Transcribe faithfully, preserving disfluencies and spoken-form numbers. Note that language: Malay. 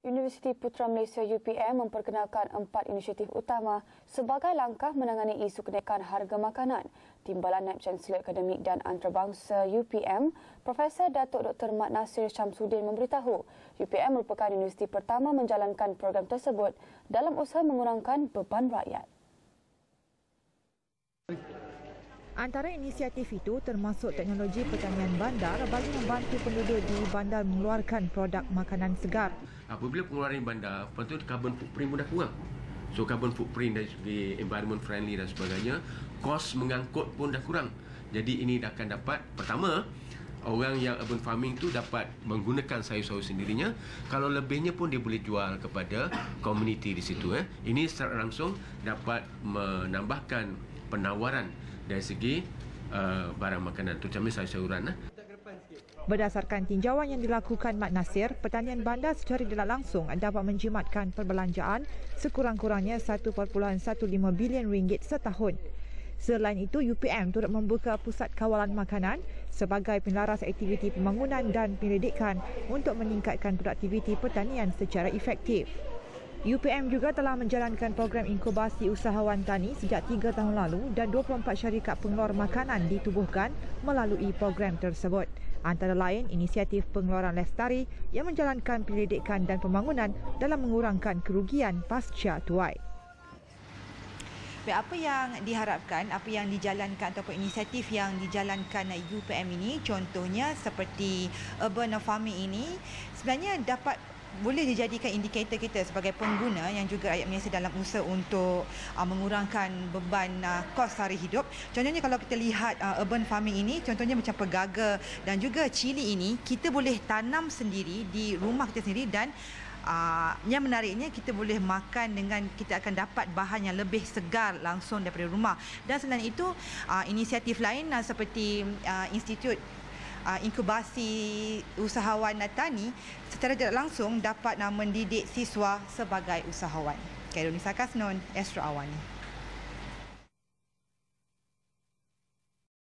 Universiti Putra Malaysia U P M memperkenalkan empat inisiatif utama sebagai langkah menangani isu kenaikan harga makanan. Timbalan Naib Chancellor Akademik dan Antarabangsa U P M, Profesor Datuk Doktor Mat Nasir Syamsuddin memberitahu, U P M merupakan universiti pertama menjalankan program tersebut dalam usaha mengurangkan beban rakyat. Antara inisiatif itu termasuk teknologi pertanian bandar bagi membantu penduduk di bandar mengeluarkan produk makanan segar. Apabila pengeluaran bandar, tentu carbon footprint pun dah kurang. So carbon footprint dari segi environment friendly dan sebagainya, kos mengangkut pun dah kurang. Jadi ini akan dapat, pertama, orang yang urban farming tu dapat menggunakan sayur-sayur sendirinya. Kalau lebihnya pun dia boleh jual kepada komuniti di situ. Eh. Ini secara langsung dapat menambahkan penawaran dari segi uh, barang makanan, terutama sayur-sayuran. Eh. Berdasarkan tinjauan yang dilakukan Mat Nasir, pertanian bandar secara tidak langsung dapat menjimatkan perbelanjaan sekurang-kurangnya satu perpuluhan satu lima bilion ringgit setahun. Selain itu, U P M turut membuka pusat kawalan makanan sebagai penlaras aktiviti pembangunan dan penyelidikan untuk meningkatkan produktiviti pertanian secara efektif. U P M juga telah menjalankan program inkubasi usahawan tani sejak tiga tahun lalu dan dua puluh empat syarikat pengeluar makanan ditubuhkan melalui program tersebut. Antara lain, inisiatif pengeluaran lestari yang menjalankan penyelidikan dan pembangunan dalam mengurangkan kerugian pasca tuai. Apa yang diharapkan, apa yang dijalankan ataupun inisiatif yang dijalankan U P M ini, contohnya seperti urban farming ini, sebenarnya dapat boleh dijadikan indikator kita sebagai pengguna yang juga rakyat Malaysia dalam usaha untuk uh, mengurangkan beban uh, kos sara hidup. Contohnya kalau kita lihat uh, urban farming ini, contohnya macam pegaga dan juga cili ini, kita boleh tanam sendiri di rumah kita sendiri dan Uh, yang menariknya kita boleh makan dengan kita akan dapat bahan yang lebih segar langsung daripada rumah. Dan selain itu uh, inisiatif lain uh, seperti uh, Institut uh, Inkubasi Usahawan Tani secara tidak langsung dapat uh, mendidik siswa sebagai usahawan. Kairunisa Kasnon, Astro Awani.